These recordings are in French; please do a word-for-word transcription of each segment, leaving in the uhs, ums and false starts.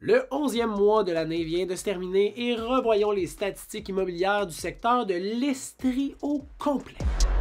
Le onzième mois de l'année vient de se terminer et revoyons les statistiques immobilières du secteur de l'Estrie au complet.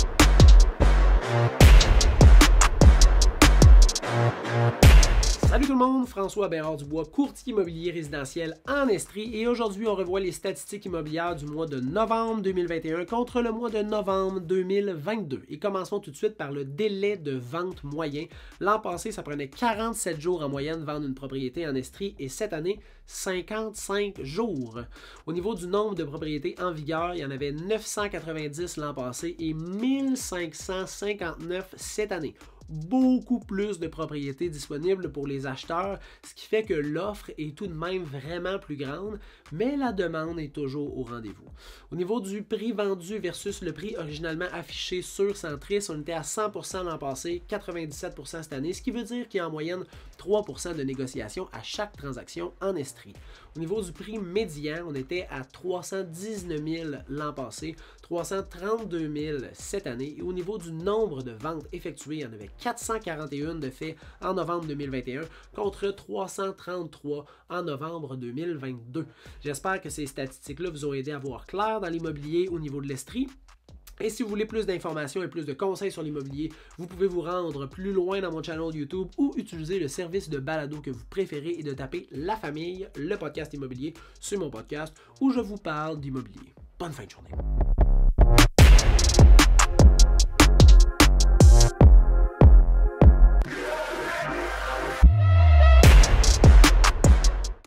Salut tout le monde, François Bérard-Dubois, courtier immobilier résidentiel en Estrie, et aujourd'hui on revoit les statistiques immobilières du mois de novembre deux mille vingt et un contre le mois de novembre deux mille vingt-deux. Et commençons tout de suite par le délai de vente moyen. L'an passé, ça prenait quarante-sept jours en moyenne de vendre une propriété en Estrie et cette année, cinquante-cinq jours. Au niveau du nombre de propriétés en vigueur, il y en avait neuf cent quatre-vingt-dix l'an passé et mille cinq cent cinquante-neuf cette année. Beaucoup plus de propriétés disponibles pour les acheteurs, ce qui fait que l'offre est tout de même vraiment plus grande, mais la demande est toujours au rendez-vous. Au niveau du prix vendu versus le prix originalement affiché sur Centris, on était à cent pour cent l'an passé, quatre-vingt-dix-sept pour cent cette année, ce qui veut dire qu'il y a en moyenne trois pour cent de négociation à chaque transaction en Estrie. Au niveau du prix médian, on était à trois cent dix-neuf mille l'an passé, trois cent trente-deux mille cette année. Et au niveau du nombre de ventes effectuées, il y en avait quatre cent quarante et un de faits en novembre deux mille vingt et un contre trois cent trente-trois en novembre deux mille vingt-deux. J'espère que ces statistiques-là vous ont aidé à voir clair dans l'immobilier au niveau de l'Estrie. Et si vous voulez plus d'informations et plus de conseils sur l'immobilier, vous pouvez vous rendre plus loin dans mon channel YouTube ou utiliser le service de balado que vous préférez et de taper La Famille, le podcast immobilier, sur mon podcast où je vous parle d'immobilier. Bonne fin de journée.